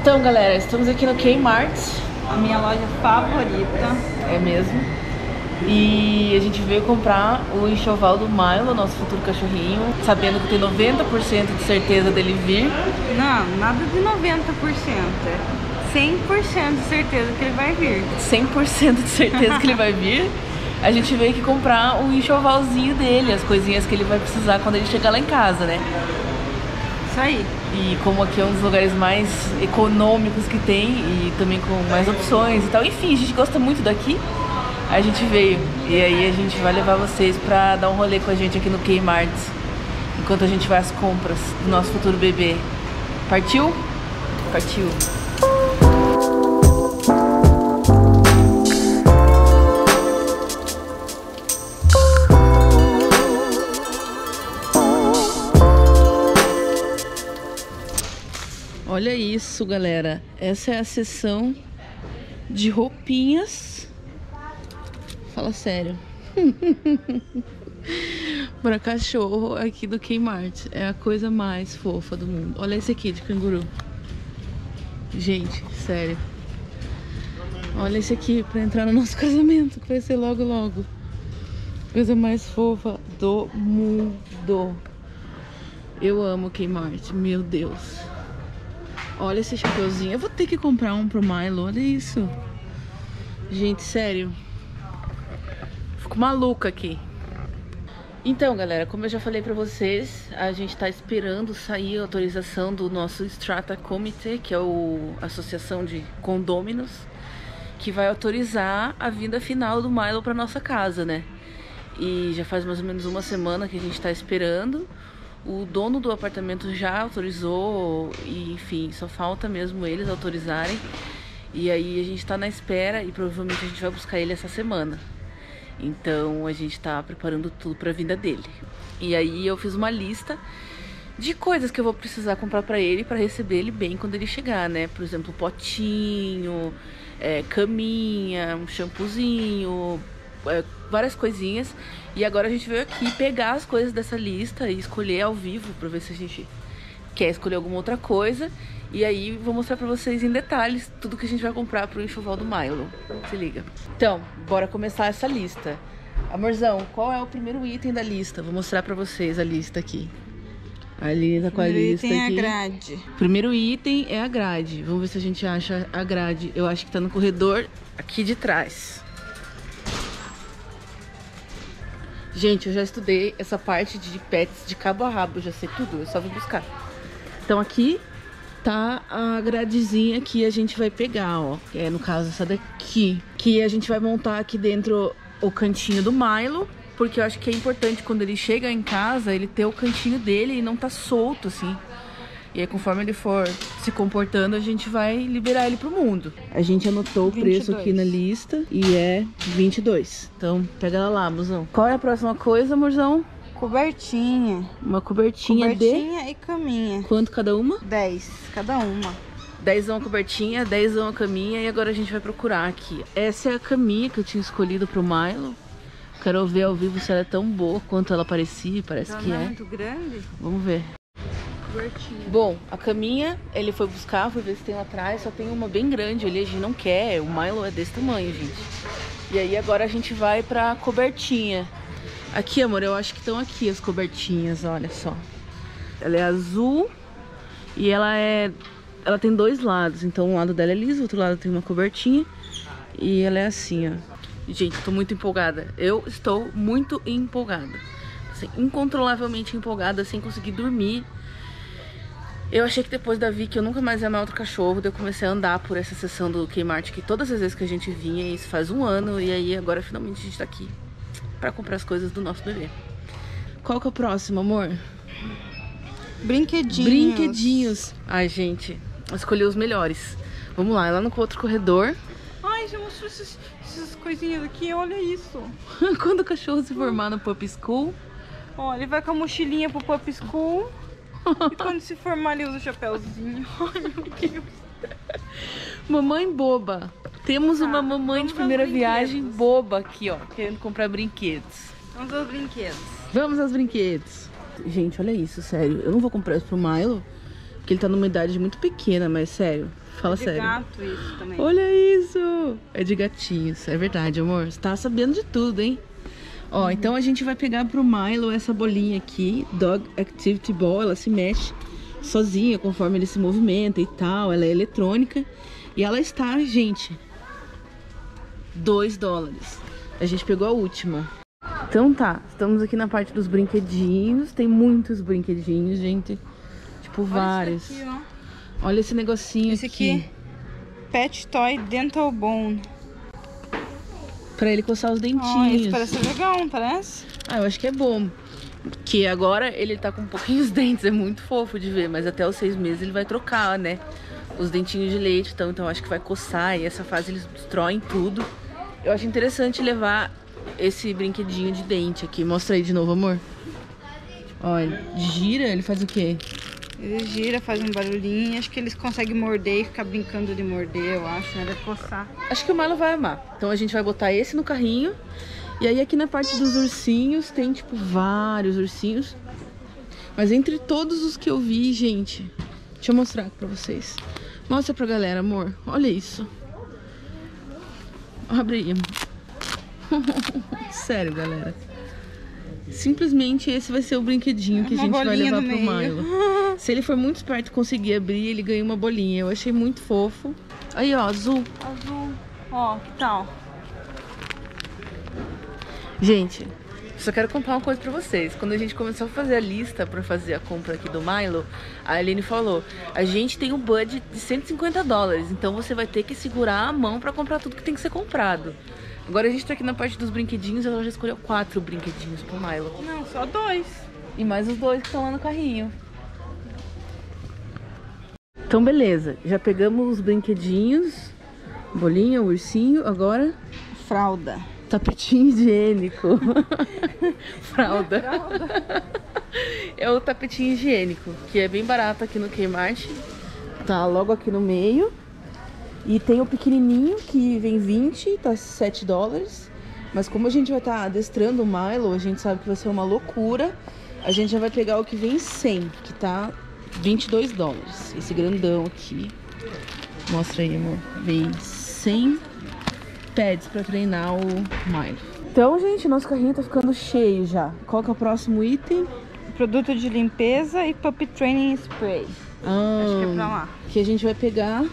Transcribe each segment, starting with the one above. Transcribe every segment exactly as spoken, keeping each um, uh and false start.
Então, galera, estamos aqui no Kmart, a minha loja favorita. É mesmo. E a gente veio comprar o enxoval do Milo, nosso futuro cachorrinho, sabendo que tem noventa por cento de certeza dele vir. Não, nada de noventa por cento. É cem por cento de certeza que ele vai vir. cem por cento de certeza que ele vai vir. A gente veio aqui comprar o enxovalzinho dele, as coisinhas que ele vai precisar quando ele chegar lá em casa, né? Isso aí. E como aqui é um dos lugares mais econômicos que tem e também com mais opções e tal. Enfim, a gente gosta muito daqui. A gente veio e aí a gente vai levar vocês pra dar um rolê com a gente aqui no Kmart enquanto a gente vai às compras do nosso futuro bebê. Partiu? Partiu! Olha isso, galera. Essa é a seção de roupinhas. Fala sério. Para cachorro aqui do Kmart. É a coisa mais fofa do mundo. Olha esse aqui de canguru. Gente, sério. Olha esse aqui para entrar no nosso casamento, que vai ser logo logo. Coisa mais fofa do mundo. Eu amo Kmart, meu Deus. Olha esse chapeuzinho. Eu vou ter que comprar um pro Milo. Olha isso. Gente, sério. Fico maluca aqui. Então, galera, como eu já falei pra vocês, a gente tá esperando sair a autorização do nosso Strata Committee, que é o a associação de condôminos, que vai autorizar a vinda final do Milo pra nossa casa, né? E já faz mais ou menos uma semana que a gente tá esperando. O dono do apartamento já autorizou e, enfim, só falta mesmo eles autorizarem. E aí a gente tá na espera e provavelmente a gente vai buscar ele essa semana. Então a gente tá preparando tudo pra vinda dele. E aí eu fiz uma lista de coisas que eu vou precisar comprar pra ele, pra receber ele bem quando ele chegar, né? Por exemplo, potinho, é, caminha, um shampoozinho, é, várias coisinhas. E agora a gente veio aqui pegar as coisas dessa lista e escolher ao vivo pra ver se a gente quer escolher alguma outra coisa. E aí vou mostrar pra vocês em detalhes tudo que a gente vai comprar pro enxoval do Milo. Se liga. Então, bora começar essa lista. Amorzão, qual é o primeiro item da lista? Vou mostrar pra vocês a lista aqui. A Lisa com a lista aqui. Primeiro item é a grade. Primeiro item é a grade. Vamos ver se a gente acha a grade. Eu acho que tá no corredor aqui de trás. Gente, eu já estudei essa parte de pets de cabo a rabo, eu já sei tudo, eu só vou buscar. Então aqui tá a gradezinha que a gente vai pegar, ó. Que é, no caso, essa daqui. Que a gente vai montar aqui dentro o cantinho do Milo. Porque eu acho que é importante quando ele chega em casa, ele ter o cantinho dele e não tá solto, assim. E aí, conforme ele for se comportando, a gente vai liberar ele pro mundo. A gente anotou o preço aqui na lista e é vinte e dois. Então, pega ela lá, amorzão. Qual é a próxima coisa, amorzão? Cobertinha. Uma cobertinha, cobertinha de... e caminha. Quanto cada uma? dez, cada uma. dez a cobertinha, dez a caminha. E agora a gente vai procurar aqui. Essa é a caminha que eu tinha escolhido pro Milo. Quero ver ao vivo se ela é tão boa quanto ela parecia. Parece ela que não é. é muito grande? Vamos ver. Bom, a caminha ele foi buscar, foi ver se tem lá atrás. Só tem uma bem grande ali, a gente não quer. O Milo é desse tamanho, gente. E aí agora a gente vai pra cobertinha. Aqui, amor, eu acho que estão aqui as cobertinhas, olha só. Ela é azul e ela é... Ela tem dois lados, então um lado dela é liso, o outro lado tem uma cobertinha. E ela é assim, ó. Gente, tô muito empolgada. Eu estou muito empolgada. Assim, incontrolavelmente empolgada, sem conseguir dormir. Eu achei que depois da Vicky eu nunca mais ia amar outro cachorro. Daí eu comecei a andar por essa seção do Kmart que todas as vezes que a gente vinha, isso faz um ano. E aí agora finalmente a gente tá aqui pra comprar as coisas do nosso bebê. Qual que é o próximo, amor? Brinquedinhos. Brinquedinhos. Ai, gente, eu escolhi os melhores. Vamos lá, é lá no outro corredor. Ai, já mostrou essas, essas coisinhas aqui, olha isso. Quando o cachorro se formar no Pup School. Ó, ele vai com a mochilinha pro Pup School. E quando se formar, ele usa o chapéuzinho. Ai, meu Deus. Mamãe boba. Temos uma Ah, mamãe de vamos primeira aos viagem brinquedos. boba aqui, ó. Querendo comprar brinquedos. Vamos aos brinquedos. Vamos aos brinquedos. Gente, olha isso, sério. Eu não vou comprar isso pro Milo. Porque ele tá numa idade muito pequena, mas sério, fala é de sério. gato isso também. Olha isso! É de gatinhos, é verdade, amor. Você tá sabendo de tudo, hein? Ó, uhum. Então a gente vai pegar pro Milo essa bolinha aqui, Dog Activity Ball. Ela se mexe sozinha conforme ele se movimenta e tal. Ela é eletrônica. E ela está, gente, dois dólares. A gente pegou a última. Então tá, estamos aqui na parte dos brinquedinhos. Tem muitos brinquedinhos, gente. Tipo, olha vários. Esse aqui, ó. Olha esse negocinho esse aqui. aqui. Pet Toy Dental Bone. Pra ele coçar os dentinhos. Oh, esse parece legal, não parece? Ah, eu acho que é bom. Que agora ele tá com pouquinhos dentes. É muito fofo de ver. Mas até os seis meses ele vai trocar, né? Os dentinhos de leite. Então, então acho que vai coçar. E essa fase eles destroem tudo. Eu acho interessante levar esse brinquedinho de dente aqui. Mostra aí de novo, amor. Olha, gira, ele faz o quê? Ele gira, faz um barulhinho. Acho que eles conseguem morder e ficar brincando de morder, eu acho, né? Deve coçar. Acho que o Milo vai amar. Então a gente vai botar esse no carrinho. E aí aqui na parte dos ursinhos tem, tipo, vários ursinhos. Mas entre todos os que eu vi, gente... Deixa eu mostrar aqui pra vocês. Mostra pra galera, amor. Olha isso. Abre aí, amor. Sério, galera. Simplesmente esse vai ser o brinquedinho que a gente vai levar pro Milo. Se ele for muito esperto e conseguir abrir, ele ganha uma bolinha. Eu achei muito fofo. Aí, ó, azul. Azul. Ó, que tal? Gente, só quero contar uma coisa pra vocês. Quando a gente começou a fazer a lista pra fazer a compra aqui do Milo, a Aline falou: a gente tem um budget de cento e cinquenta dólares, então você vai ter que segurar a mão pra comprar tudo que tem que ser comprado. Agora a gente tá aqui na parte dos brinquedinhos e ela já escolheu quatro brinquedinhos pro Milo. Não, só dois. E mais os dois que estão lá no carrinho. Então beleza, já pegamos os brinquedinhos, bolinha, ursinho, agora... Fralda. Tapetinho higiênico. Fralda. Fralda. É o tapetinho higiênico, que é bem barato aqui no Kmart. Tá logo aqui no meio. E tem o pequenininho, que vem vinte, tá sete dólares. Mas como a gente vai estar tá adestrando o Milo, a gente sabe que vai ser uma loucura. A gente já vai pegar o que vem cem, que tá vinte e dois dólares. Esse grandão aqui. Mostra aí, amor. Vem cem pads pra treinar o Milo. Então, gente, nosso carrinho tá ficando cheio já. Qual que é o próximo item? Produto de limpeza e Puppy Training Spray. Ah, acho que é pra lá. Que a gente vai pegar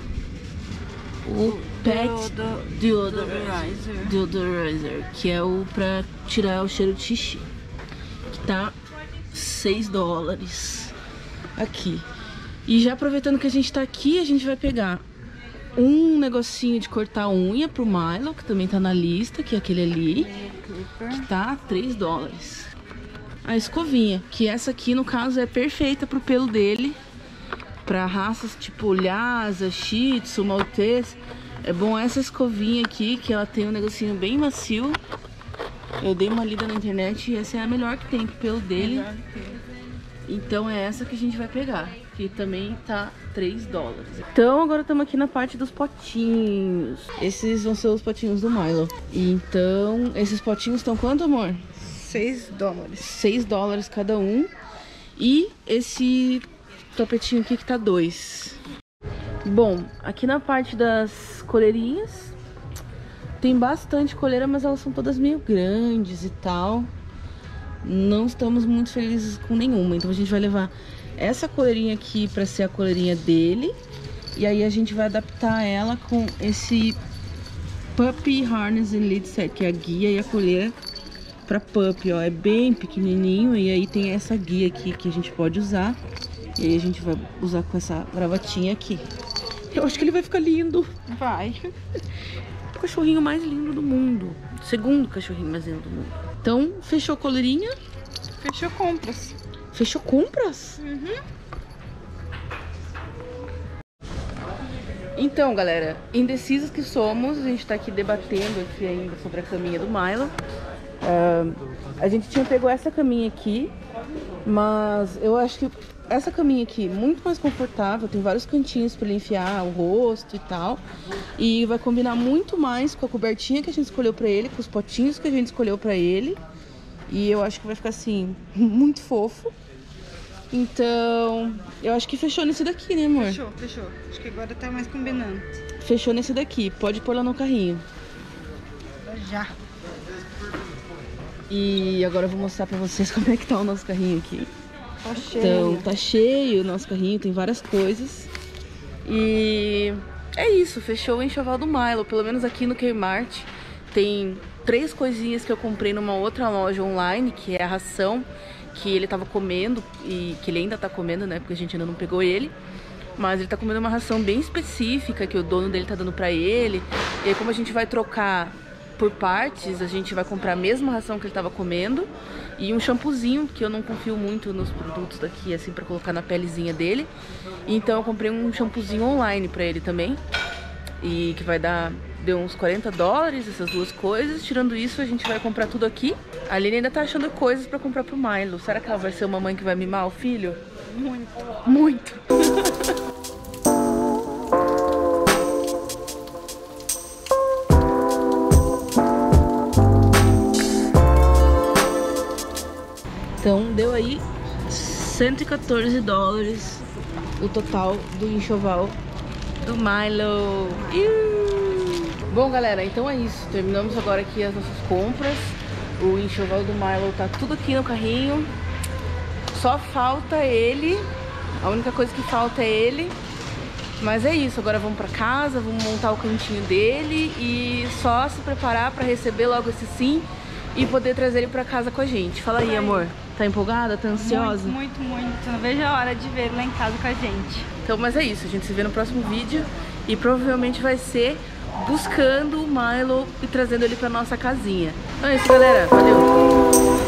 o Pet Deodorizer. Deodorizer, que é o pra tirar o cheiro de xixi. Que tá seis dólares aqui. E já aproveitando que a gente tá aqui, a gente vai pegar um negocinho de cortar unha pro Milo, que também tá na lista, que é aquele ali, que tá três dólares. A escovinha, que essa aqui no caso é perfeita pro pelo dele, pra raças tipo Lhasa, Shih Tzu, Maltese. É bom essa escovinha aqui, que ela tem um negocinho bem macio. Eu dei uma lida na internet e essa é a melhor que tem pro pelo dele. Então é essa que a gente vai pegar, que também tá três dólares. Então agora estamos aqui na parte dos potinhos. Esses vão ser os potinhos do Milo. Então esses potinhos estão quanto, amor? seis dólares. seis dólares cada um. E esse tapetinho aqui que tá dois. Bom, aqui na parte das coleirinhas tem bastante coleira, mas elas são todas meio grandes e tal. Não estamos muito felizes com nenhuma, então a gente vai levar essa coleirinha aqui pra ser a coleirinha dele. E aí a gente vai adaptar ela com esse Puppy Harness and Lead Set, que é a guia e a coleira pra puppy, ó. É bem pequenininho e aí tem essa guia aqui que a gente pode usar. E aí a gente vai usar com essa gravatinha aqui. Eu acho que ele vai ficar lindo. Vai. O cachorrinho mais lindo do mundo. Segundo cachorrinho mais lindo do mundo. Então, fechou a coleirinha? Fechou compras. Fechou compras? Uhum. Então, galera, indecisos que somos, a gente tá aqui debatendo aqui ainda sobre a caminha do Milo. Uh, a gente tinha pego essa caminha aqui, mas eu acho que essa caminha aqui muito mais confortável, tem vários cantinhos para ele enfiar o rosto e tal, e vai combinar muito mais com a cobertinha que a gente escolheu para ele, com os potinhos que a gente escolheu para ele, e eu acho que vai ficar assim muito fofo. Então, eu acho que fechou nesse daqui, né, amor? Fechou, fechou. Acho que agora tá mais combinando. Fechou nesse daqui. Pode pôr lá no carrinho. Já. E agora eu vou mostrar pra vocês como é que tá o nosso carrinho aqui. Tá cheio. Então, tá cheio o nosso carrinho, tem várias coisas. E é isso, fechou o enxoval do Milo. Pelo menos aqui no Kmart tem três coisinhas que eu comprei numa outra loja online, que é a ração que ele tava comendo e que ele ainda tá comendo, né? Porque a gente ainda não pegou ele. Mas ele tá comendo uma ração bem específica que o dono dele tá dando pra ele. E aí, como a gente vai trocar por partes, a gente vai comprar a mesma ração que ele tava comendo e um shampoozinho, que eu não confio muito nos produtos daqui, assim, pra colocar na pelezinha dele. Então eu comprei um shampoozinho online pra ele também. E que vai dar... Deu uns quarenta dólares, essas duas coisas. Tirando isso, a gente vai comprar tudo aqui. A Aline ainda tá achando coisas pra comprar pro Milo. Será que ela vai ser uma mãe que vai mimar o filho? Muito. Muito. Então deu aí cento e quatorze dólares o total do enxoval do Milo. Iu! Bom, galera, então é isso. Terminamos agora aqui as nossas compras. O enxoval do Milo tá tudo aqui no carrinho. Só falta ele. A única coisa que falta é ele. Mas é isso. Agora vamos pra casa, vamos montar o cantinho dele e só se preparar pra receber logo esse sim e poder trazer ele pra casa com a gente. Fala aí, amor. Tá empolgada? Tá ansiosa? Muito, muito, muito. Não vejo a hora de ver ele lá em casa com a gente. Então, mas é isso. A gente se vê no próximo vídeo e provavelmente vai ser buscando o Milo e trazendo ele pra nossa casinha. Então é isso, galera. Valeu!